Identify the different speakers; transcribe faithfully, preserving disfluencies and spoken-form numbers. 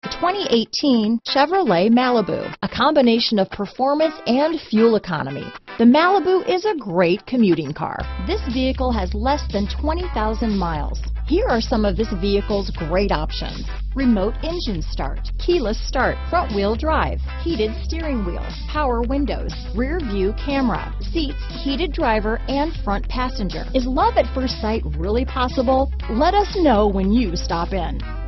Speaker 1: twenty eighteen Chevrolet Malibu, a combination of performance and fuel economy. The Malibu is a great commuting car. This vehicle has less than twenty thousand miles. Here are some of this vehicle's great options: remote engine start, keyless start, front wheel drive, heated steering wheel, power windows, rear view camera, seats heated driver and front passenger. Is love at first sight really possible? Let us know when you stop in.